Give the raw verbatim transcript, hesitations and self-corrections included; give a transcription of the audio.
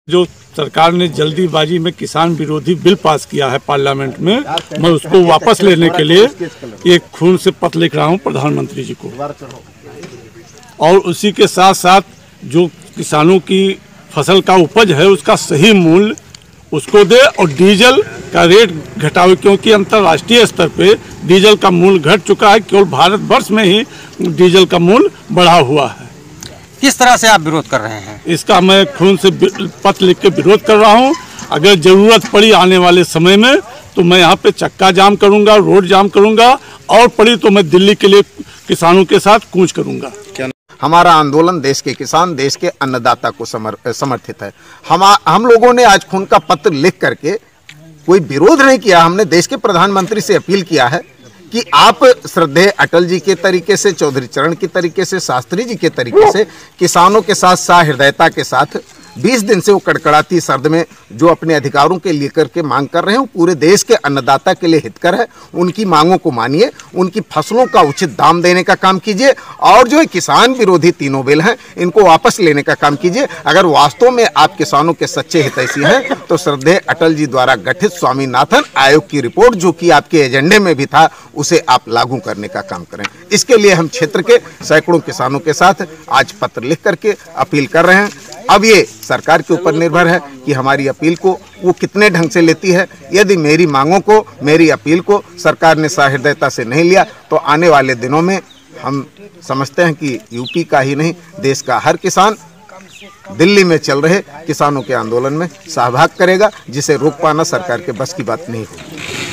जो सरकार ने जल्दीबाजी में किसान विरोधी बिल पास किया है पार्लियामेंट में, मैं उसको वापस लेने के लिए एक खून से पत्र लिख रहा हूं प्रधानमंत्री जी को। और उसी के साथ साथ जो किसानों की फसल का उपज है उसका सही मूल्य उसको दे और डीजल का रेट घटावे, क्योंकि अंतर्राष्ट्रीय स्तर पे डीजल का मूल्य घट चुका है, केवल भारतवर्ष में ही डीजल का मूल्य बढ़ा हुआ है। किस तरह से आप विरोध कर रहे हैं? इसका मैं खून से पत्र लिख के विरोध कर रहा हूं। अगर जरूरत पड़ी आने वाले समय में तो मैं यहाँ पे चक्का जाम करूंगा, रोड जाम करूंगा, और पड़ी तो मैं दिल्ली के लिए किसानों के साथ कूच करूंगा। हमारा आंदोलन देश के किसान, देश के अन्नदाता को समर, समर्थित है। हम हम लोगों ने आज खून का पत्र लिख करके कोई विरोध नहीं किया। हमने देश के प्रधानमंत्री से अपील किया है कि आप श्रद्धेय अटल जी के तरीके से, चौधरी चरण के तरीके से, शास्त्री जी के तरीके से किसानों के साथ सहृदयता के साथ बीस दिन से वो कड़कड़ाती सर्द में जो अपने अधिकारों के लेकर के मांग कर रहे हैं, वो पूरे देश के अन्नदाता के लिए हितकर है। उनकी मांगों को मानिए, उनकी फसलों का उचित दाम देने का काम कीजिए, और जो किसान विरोधी तीनों बिल हैं इनको वापस लेने का काम कीजिए। अगर वास्तव में आप किसानों के सच्चे हितैषी हैं तो श्रद्धेय अटल जी द्वारा गठित स्वामीनाथन आयोग की रिपोर्ट, जो कि आपके एजेंडे में भी था, उसे आप लागू करने का काम करें। इसके लिए हम क्षेत्र के सैकड़ों किसानों के साथ आज पत्र लिख करके अपील कर रहे हैं। अब ये सरकार के ऊपर निर्भर है कि हमारी अपील को वो कितने ढंग से लेती है। यदि मेरी मांगों को, मेरी अपील को सरकार ने सहृदयता से नहीं लिया तो आने वाले दिनों में हम समझते हैं कि यूपी का ही नहीं, देश का हर किसान दिल्ली में चल रहे किसानों के आंदोलन में सहभाग करेगा, जिसे रोक पाना सरकार के बस की बात नहीं होगी।